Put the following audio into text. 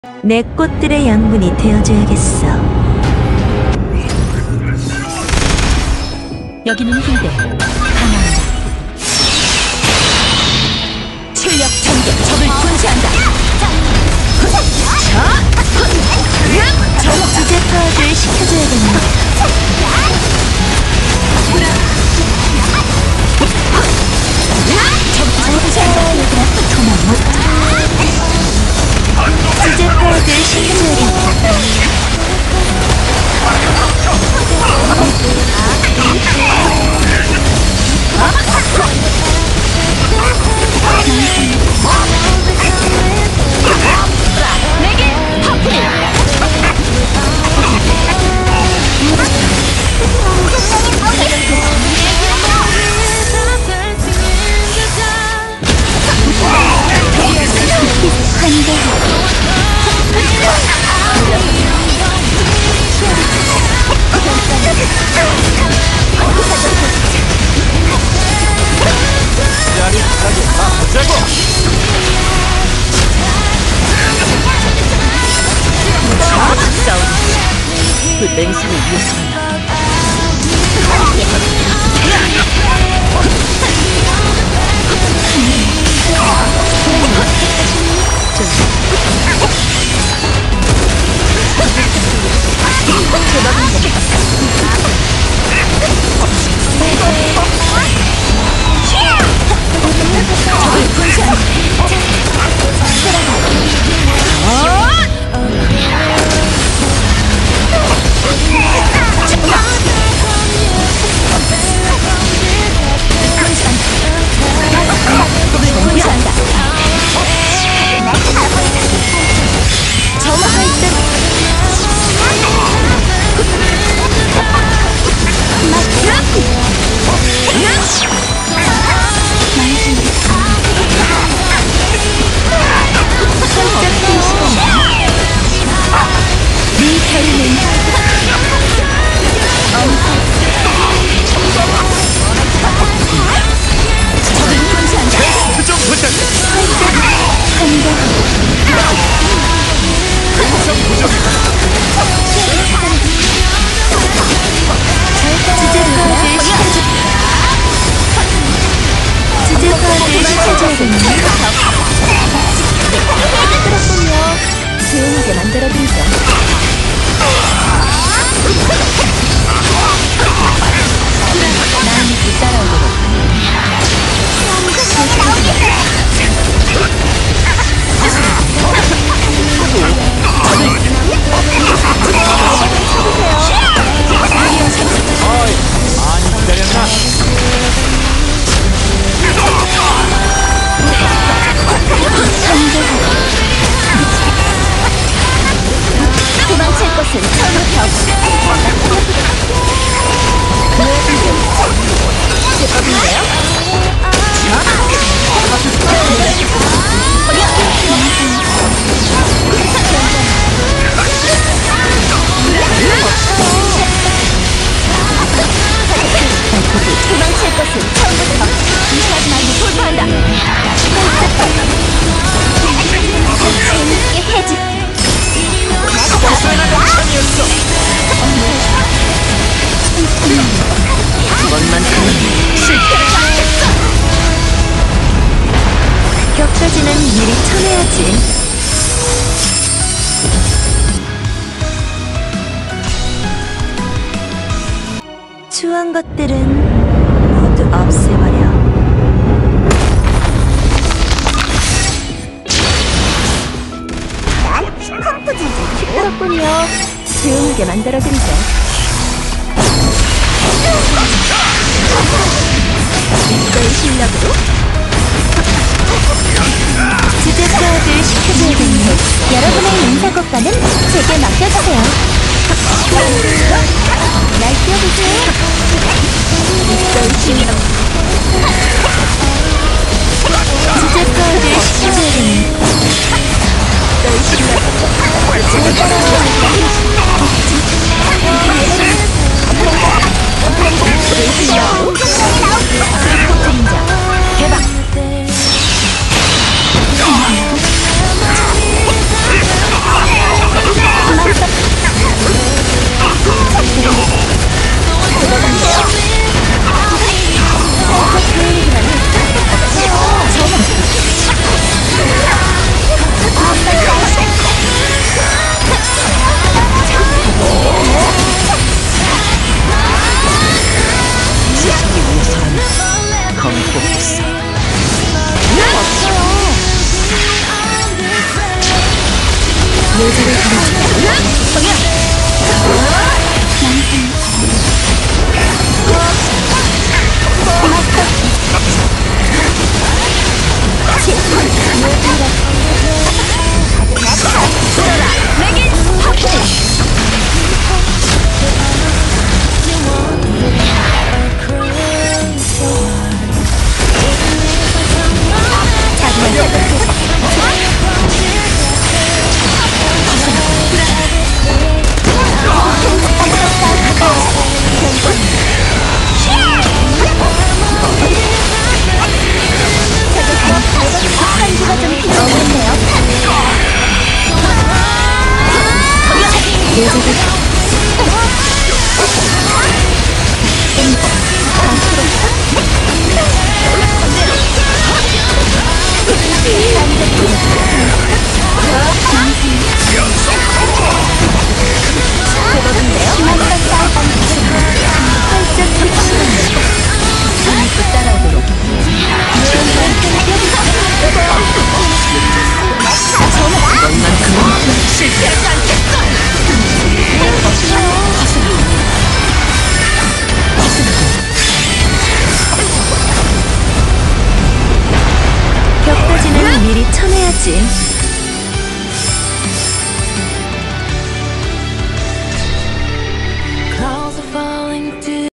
내 꽃들의 양분이 되어줘야겠어. 여기는 힐대 강화한다. 출력 전개 적을 분쇄한다. 주제 파악을 시켜줘야겠네. 주제 파악을 시켜줘야겠네. 내게 파프리. 그 맹세를 위해서는 조용하게 만들어드리죠. 난 뒤따라오도록. 많이 기다렸나? 도망칠 것은 처음부터 제법인데요? 도망칠 것은 처음부터 무시하지 말고 돌파한다. 재밌게 해줄게. 이번만큼은 실패를 당했어. 격까지는 미리 쳐내야지. 추한 것들은 모두 없애버려. 그렇군요. 조용하게 만들어드리죠. 이거의 실력으로 주제 파악을 시켜줘야겠네. 여러분의 인사고과는 제게 맡겨주세요. 날 뛰어보세요. 이거의 실력. 주제 파악을 시켜줘야겠네. 이거의 실력. 잘 따라와. 그림자 개방. 뇌지를 부르지. 한기가 좀 필요하겠네요. 뇌지를 따라오도록. 이것만큼은 실패하지 않